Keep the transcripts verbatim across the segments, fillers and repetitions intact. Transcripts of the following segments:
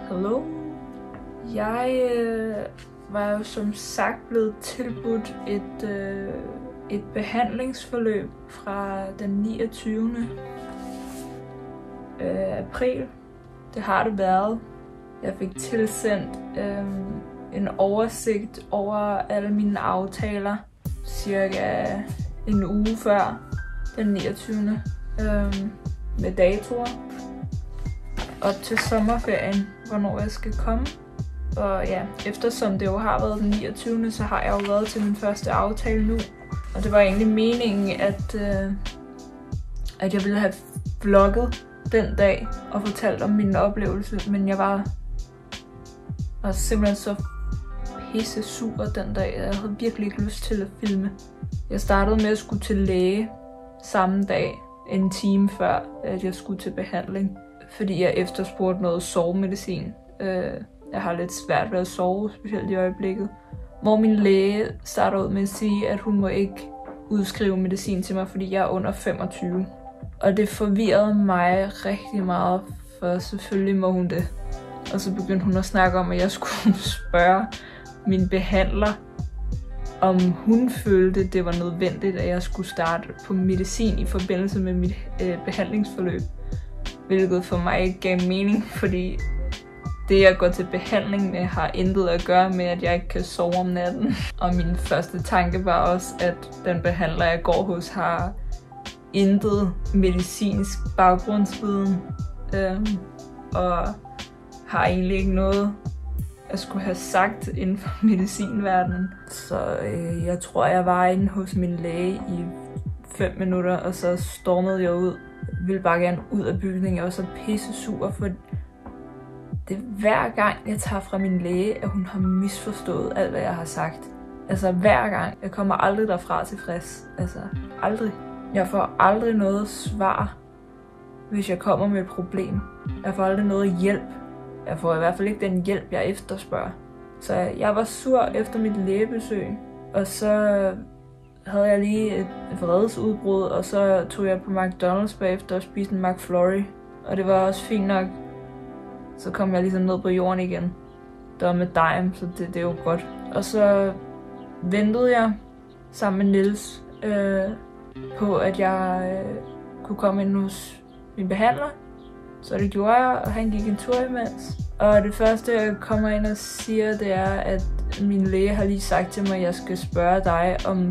Hallo. Jeg øh, var jo som sagt blevet tilbudt et, øh, et behandlingsforløb fra den niogtyvende Øh, april. Det har det været. Jeg fik tilsendt øh, en oversigt over alle mine aftaler cirka en uge før den niogtyvende Øh, med datoer op til sommerferien, hvornår jeg skal komme. Og ja, eftersom det jo har været den niogtyvende så har jeg jo været til min første aftale nu. Og det var egentlig meningen, at, øh, at jeg ville have vlogget den dag og fortalt om min oplevelse, men jeg var, var simpelthen så pisse sur den dag. Jeg havde virkelig ikke lyst til at filme. Jeg startede med at skulle til læge samme dag, en time før at jeg skulle til behandling, fordi jeg efterspurgte noget sovemedicin. Jeg har lidt svært ved at sove, specielt i øjeblikket. Hvor min læge starter ud med at sige, at hun må ikke udskrive medicin til mig, fordi jeg er under femogtyve. Og det forvirrede mig rigtig meget, for selvfølgelig må hun det. Og så begyndte hun at snakke om, at jeg skulle spørge min behandler, om hun følte, det var nødvendigt, at jeg skulle starte på medicin i forbindelse med mit øh, behandlingsforløb. Hvilket for mig ikke gav mening, fordi det jeg går til behandling med har intet at gøre med, at jeg ikke kan sove om natten. Og min første tanke var også, at den behandler jeg går hos har intet medicinsk baggrundsviden. Øhm, og har egentlig ikke noget at skulle have sagt inden for medicinverdenen. Så øh, jeg tror, jeg var inde hos min læge i fem minutter, og så stormede jeg ud. Jeg ville bare gerne ud af bygningen. Jeg var så pisse sur, for det er hver gang, jeg tager fra min læge, at hun har misforstået alt, hvad jeg har sagt. Altså hver gang. Jeg kommer aldrig derfra tilfreds. Altså aldrig. Jeg får aldrig noget svar, hvis jeg kommer med et problem. Jeg får aldrig noget hjælp. Jeg får i hvert fald ikke den hjælp, jeg efterspørger. Så jeg var sur efter mit lægebesøg, og så havde jeg lige et vredesudbrud, og så tog jeg på McDonald's bagefter og spiste en McFlurry. Og det var også fint nok. Så kom jeg ligesom ned på jorden igen. Det var med Dime, så det, det er jo godt. Og så ventede jeg sammen med Niels øh, på, at jeg øh, kunne komme ind hos min behandler. Så det gjorde jeg, og han gik en tur imens. Og det første, jeg kommer ind og siger, det er, at min læge har lige sagt til mig, at jeg skal spørge dig om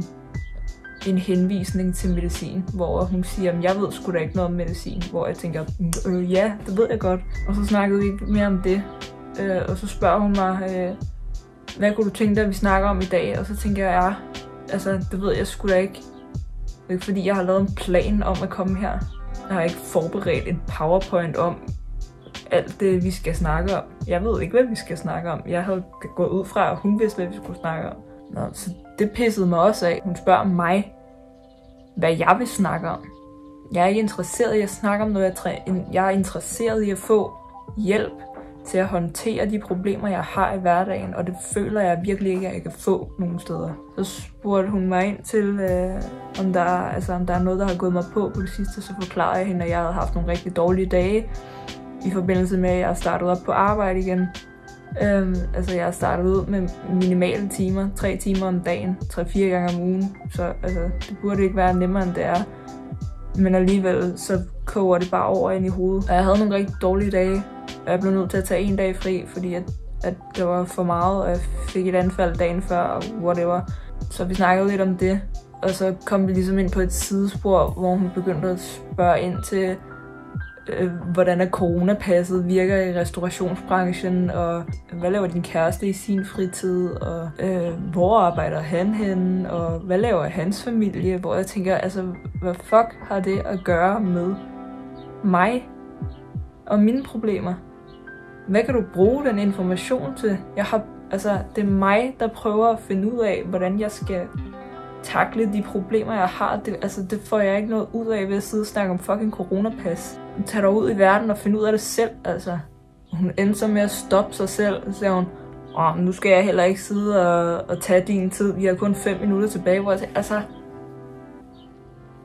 en henvisning til medicin, hvor hun siger, at jeg ved sgu da ikke noget om medicin, hvor jeg tænker, øh, ja, det ved jeg godt. Og så snakkede vi mere om det, øh, og så spørger hun mig, øh, hvad kunne du tænke dig, at vi snakker om i dag? Og så tænker jeg, ja, altså, det ved jeg sgu da ikke. Det er ikke fordi, jeg har lavet en plan om at komme her. Jeg har ikke forberedt en PowerPoint om alt det, vi skal snakke om. Jeg ved ikke, hvad vi skal snakke om. Jeg havde gået ud fra, at hun vidste, hvad vi skulle snakke om. Nå, så det pissede mig også af. Hun spørger mig, hvad jeg vil snakke om. Jeg er ikke interesseret i at snakke om noget. Jeg, træ... jeg er interesseret i at få hjælp til at håndtere de problemer, jeg har i hverdagen. Og det føler jeg virkelig ikke, at jeg kan få nogen steder. Så spurgte hun mig ind til, øh, om, der, altså, om der er noget, der har gået mig på på det sidste. Så forklarede jeg hende, at jeg havde haft nogle rigtig dårlige dage i forbindelse med, at jeg startede op på arbejde igen. Øhm, altså jeg har startet ud med minimale timer, tre timer om dagen, tre-fire gange om ugen, så altså, det burde ikke være nemmere end det er. Men alligevel så koger det bare over ind i hovedet. Og jeg havde nogle rigtig dårlige dage, og jeg blev nødt til at tage en dag fri, fordi at, at det var for meget, og jeg fik et anfald dagen før, og whatever. Så vi snakkede lidt om det, og så kom vi ligesom ind på et sidespor, hvor hun begyndte at spørge ind til, hvordan er coronapasset virker i restaurationsbranchen, og hvad laver din kæreste i sin fritid, og øh, hvor arbejder han henne, og hvad laver hans familie, hvor jeg tænker, altså, hvad fuck har det at gøre med mig og mine problemer? Hvad kan du bruge den information til? Jeg har, altså, det er mig, der prøver at finde ud af, hvordan jeg skal takle de problemer, jeg har. Det, altså, det får jeg ikke noget ud af ved at sidde og snakke om fucking coronapas. Tag dig ud i verden og finde ud af det selv, altså. Hun endte så med at stoppe sig selv, og så siger hun, åh, nu skal jeg heller ikke sidde og, og tage din tid, vi har kun fem minutter tilbage, hvor jeg siger, altså,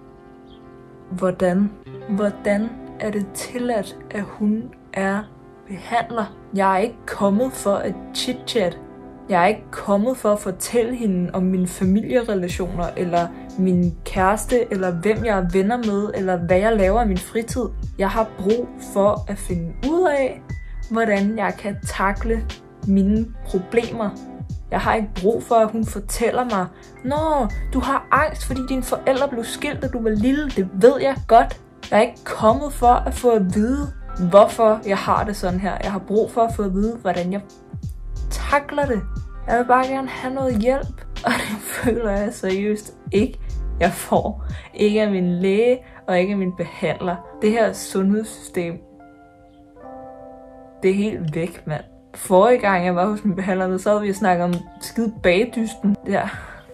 hvordan, hvordan er det tilladt, at hun er behandler. Jeg er ikke kommet for at chit-chat. Jeg er ikke kommet for at fortælle hende om mine familierelationer, eller min kæreste, eller hvem jeg er venner med, eller hvad jeg laver i min fritid. Jeg har brug for at finde ud af, hvordan jeg kan takle mine problemer. Jeg har ikke brug for, at hun fortæller mig, nå, du har angst, fordi dine forældre blev skilt, da du var lille. Det ved jeg godt. Jeg er ikke kommet for at få at vide, hvorfor jeg har det sådan her. Jeg har brug for at få at vide, hvordan jeg takler det. Jeg vil bare gerne have noget hjælp, og det føler jeg seriøst ikke, jeg får. Ikke af min læge, og ikke af min behandler. Det her sundhedssystem, det er helt væk, mand. Forrige gang jeg var hos min behandler, så havde vi snakket om skide bagdysten. Ja.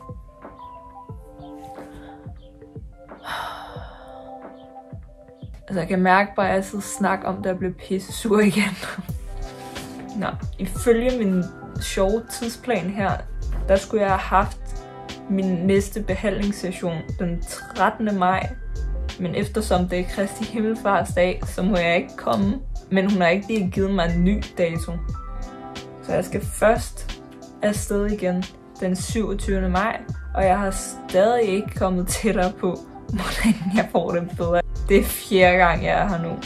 Altså jeg kan mærke bare, at jeg sidder og snakker om det, jeg bliver pisse sur igen. Nå, ifølge min sjove tidsplan her, der skulle jeg have haft min næste behandlingssession den trettende maj. Men eftersom det er Kristi Himmelfartsdag, så må jeg ikke komme. Men hun har ikke lige givet mig en ny dato. Så jeg skal først afsted igen den syvogtyvende maj. Og jeg har stadig ikke kommet tættere på, hvordan jeg får det bedre. Det er fjerde gang, jeg er her nu.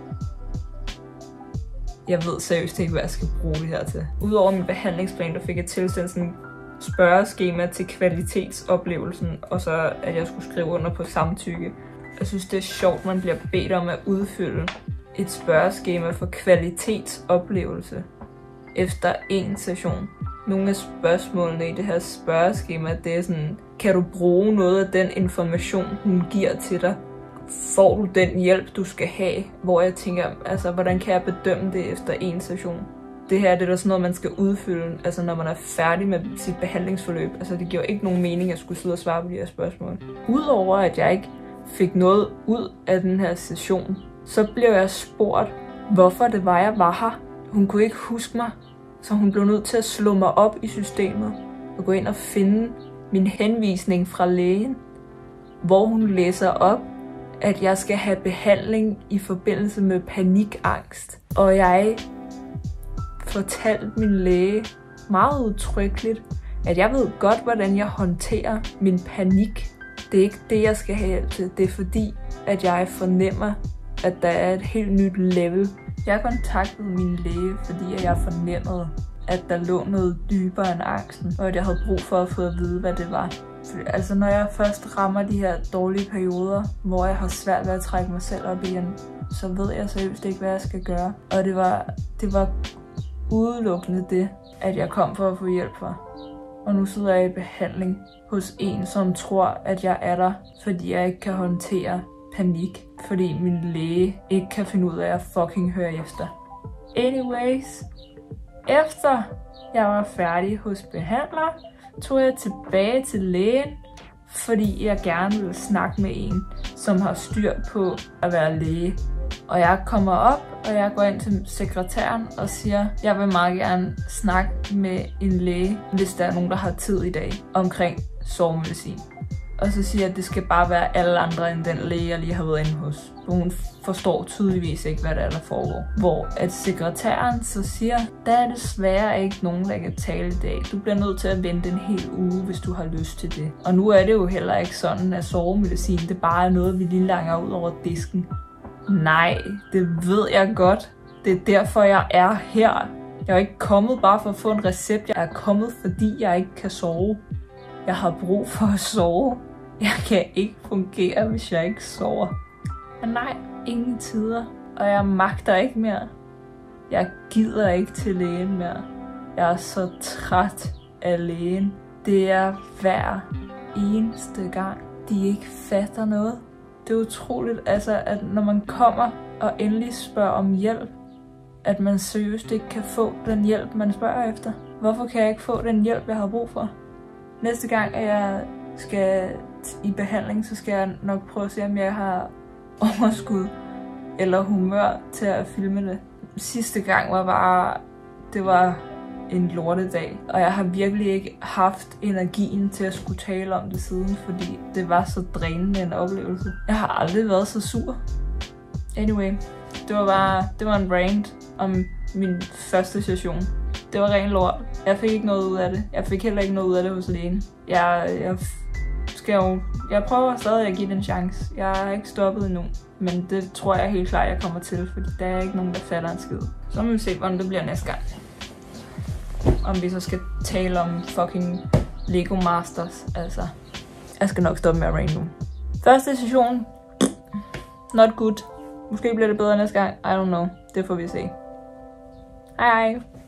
Jeg ved seriøst ikke, hvad jeg skal bruge det her til. Udover min behandlingsplan, der fik jeg tilsendt sådan et spørgeskema til kvalitetsoplevelsen, og så at jeg skulle skrive under på samtykke. Jeg synes, det er sjovt, man bliver bedt om at udfylde et spørgeskema for kvalitetsoplevelse efter en session. Nogle af spørgsmålene i det her spørgeskema, det er sådan, kan du bruge noget af den information, hun giver til dig? Får du den hjælp, du skal have? Hvor jeg tænker, altså, hvordan kan jeg bedømme det efter en session? Det her det er da sådan noget, man skal udfylde, altså når man er færdig med sit behandlingsforløb. Altså det giver ikke nogen mening, at jeg skulle sidde og svare på de her spørgsmål. Udover at jeg ikke fik noget ud af den her session, så blev jeg spurgt, hvorfor det var, jeg var her. Hun kunne ikke huske mig, så hun blev nødt til at slå mig op i systemet og gå ind og finde min henvisning fra lægen, hvor hun læser op, at jeg skal have behandling i forbindelse med panikangst. Og jeg fortalte min læge meget udtrykkeligt, at jeg ved godt, hvordan jeg håndterer min panik. Det er ikke det, jeg skal have hjælp til. Det er fordi, at jeg fornemmer, at der er et helt nyt level. Jeg kontaktede min læge, fordi jeg fornemmede, at der lå noget dybere end angsten, og at jeg havde brug for at få at vide, hvad det var. Fordi, altså når jeg først rammer de her dårlige perioder, hvor jeg har svært ved at trække mig selv op igen, så ved jeg seriøst ikke, hvad jeg skal gøre. Og det var, det var udelukkende det, at jeg kom for at få hjælp for. Og nu sidder jeg i behandling hos en, som tror, at jeg er der, fordi jeg ikke kan håndtere panik. Fordi min læge ikke kan finde ud af at fucking høre efter. Anyways, efter jeg var færdig hos behandler, tog jeg tilbage til lægen, fordi jeg gerne ville snakke med en, som har styr på at være læge. Og jeg kommer op, og jeg går ind til sekretæren og siger, jeg vil meget gerne snakke med en læge, hvis der er nogen, der har tid i dag, omkring sovemedicin. Og så siger jeg, at det skal bare være alle andre end den læge, jeg lige har været inde hos. For hun forstår tydeligvis ikke, hvad der er, der foregår. Hvor at sekretæren så siger, der er desværre ikke nogen, der kan tale i dag. Du bliver nødt til at vente en hel uge, hvis du har lyst til det. Og nu er det jo heller ikke sådan, at sovemedicin, det bare er noget, vi lige langer ud over disken. Nej, det ved jeg godt. Det er derfor, jeg er her. Jeg er ikke kommet bare for at få en recept. Jeg er kommet, fordi jeg ikke kan sove. Jeg har brug for at sove. Jeg kan ikke fungere, hvis jeg ikke sover. Men nej, ingen tider. Og jeg magter ikke mere. Jeg gider ikke til lægen mere. Jeg er så træt af lægen. Det er hver eneste gang, de ikke fatter noget. Det er utroligt, altså, at når man kommer og endelig spørger om hjælp, at man seriøst ikke kan få den hjælp, man spørger efter. Hvorfor kan jeg ikke få den hjælp, jeg har brug for? Næste gang, at jeg skal i behandling, så skal jeg nok prøve at se, om jeg har overskud eller humør til at filme det. Sidste gang var bare, det var en lortedag, og jeg har virkelig ikke haft energien til at skulle tale om det siden, fordi det var så drænende en oplevelse. Jeg har aldrig været så sur. Anyway, det var bare, det var en rant om min første session. Det var ren lort. Jeg fik ikke noget ud af det. Jeg fik heller ikke noget ud af det hos Lene. Jeg, jeg skal jo... Jeg prøver stadig at give det en chance. Jeg er ikke stoppet endnu. Men det tror jeg helt klart, jeg kommer til, fordi der er ikke nogen, der fatter en skid. Så må vi se, hvordan det bliver næste gang. Om vi så skal tale om fucking Lego Masters, altså. Jeg skal nok stoppe med at rain nu. Første session. Not good. Måske bliver det bedre næste gang. I don't know. Det får vi se. Hej hej.